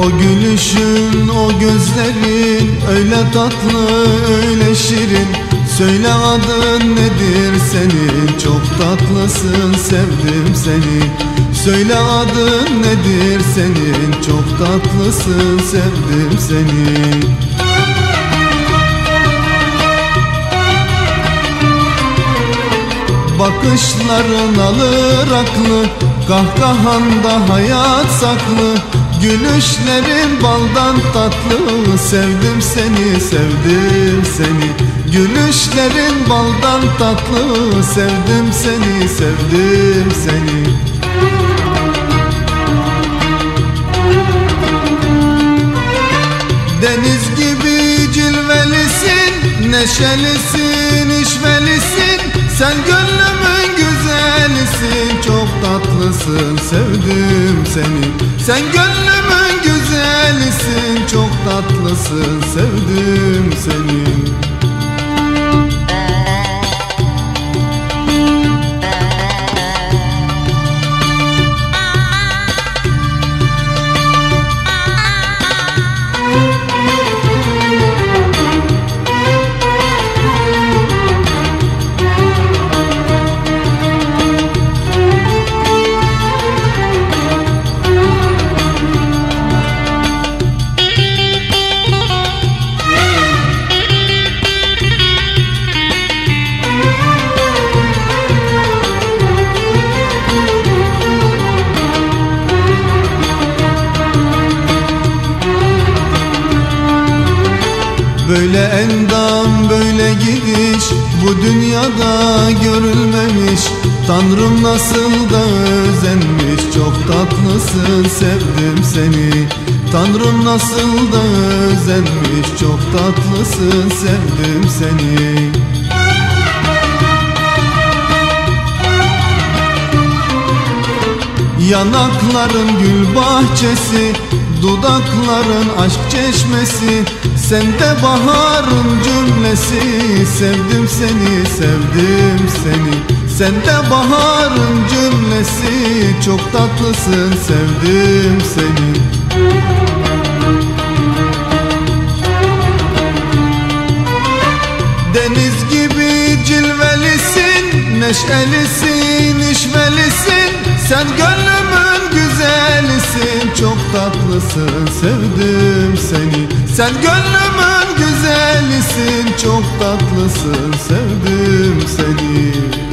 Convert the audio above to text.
O gülüşün, o gözlerin öyle tatlı, öyle şirin. Söyle adın nedir senin, çok tatlısın, sevdim seni. Söyle adın nedir senin, çok tatlısın, sevdim seni. Bakışların alır aklı, kahkahanda hayat saklı. Gülüşlerin baldan tatlı, sevdim seni, sevdim seni. Gülüşlerin baldan tatlı, sevdim seni, sevdim seni. Deniz gibi cilvelisin, neşelisin, işvelisin. Sen gönlümün güzelisin, çok tatlısın, sevdim seni. Sen gönlümün güzelisin, çok tatlısın, sevdim seni. Böyle endam, böyle gidiş bu dünyada görülmemiş. Tanrım nasıl da özenmiş, çok tatlısın, sevdim seni. Tanrım nasıl da özenmiş, çok tatlısın, sevdim seni. Yanakların gül bahçesi, dudakların aşk çeşmesi. Sende baharın cümlesi, sevdim seni, sevdim seni. Sende baharın cümlesi, çok tatlısın, sevdim seni. Deniz gibi cilvelisin, neşelisin, işvelisin. Sen gönlümün güzelisin, çok tatlısın, sevdim seni. Sen gönlümün güzelisin, çok tatlısın, sevdim seni.